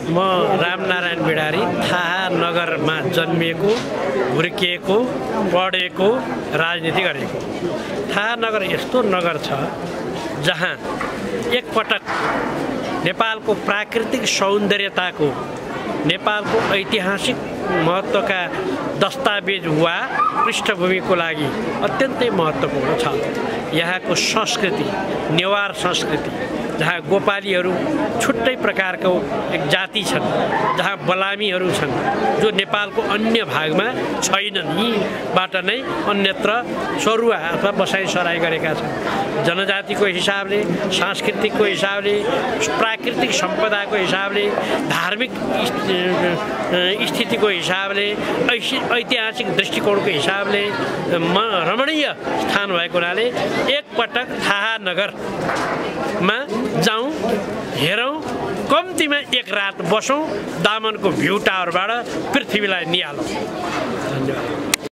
म रामनारायण बिडारी थाहा नगरमा जन्मिएको, हुर्किएको, पढेको, राजनीति गरेको। थाहा नगर यस्तो नगर छ जहाँ एकपटक नेपालको प्राकृतिक सौन्दर्यताको, नेपालको ऐतिहासिक महत्त्वका दस्तावेज वा पृष्ठभूमिको लागि अत्यन्तै महत्त्वपूर्ण छ। यहाँको संस्कृति नेवार संस्कृति, जहाँ गोपालीहरू छुट्टै प्रकारको एक जाति छन्, जहाँ बलामीहरू छन् जो नेपालको अन्य भागमा छैनन्, यीबाट नै अन्यत्र सरुवा अथवा बसाइसराई गरेका छन्। जनजातिको हिसाबले, सांस्कृतिकको हिसाबले, प्राकृतिक सम्पदाको हिसाबले, धार्मिक स्थितिको हिसाबले, ऐतिहासिक दृष्टिकोणको हिसाबले रमणीय स्थान भएको हुनाले एकपटक थाहा नगरमा जाउँ, हेरौँ, कम्तीमा एक रात बसौँ, दामनको भ्यू टावरबाट पृथ्वीलाई निहालौँ। धन्यवाद।